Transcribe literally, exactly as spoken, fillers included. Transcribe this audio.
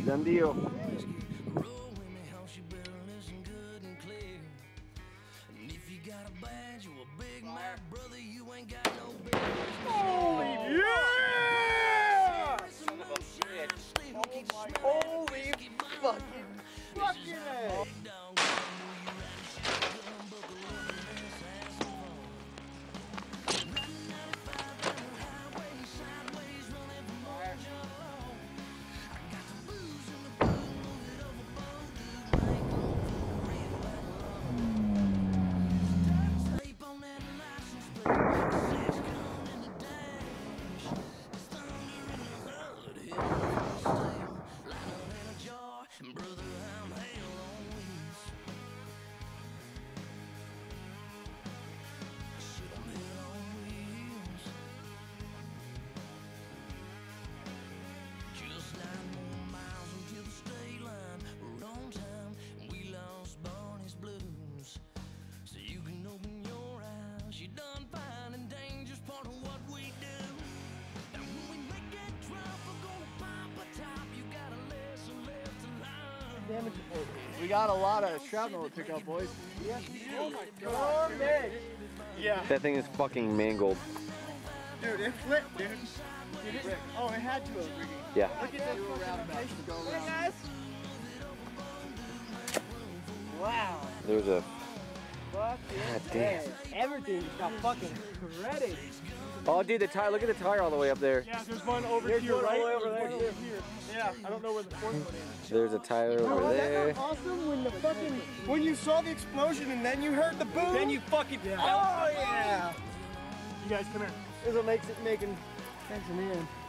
Done deal. Holy yeah! Son of a bitch. Holy fucking fucking A. We got a lot of shrapnel to pick up, boys. Yes, oh my god. Yeah. That thing is fucking mangled. Dude, it flipped, dude. Dude it, oh, it had to have, Ricky. Yeah. Look at this rotation going on. Hey, guys. Wow. There's a... Fuck God damn. Everything just got fucking shredded. Oh, dude, the tire. Look at the tire all the way up there. Yeah, there's one over there's here, one right? All the way over there's there. one over here. Yeah, I don't know where the fourth one is. There's a tire over oh, there. Wasn't that awesome when the fucking when you saw the explosion and then you heard the boom? Then you fucking yeah. Oh yeah. You guys come here. This is what makes it making tension in.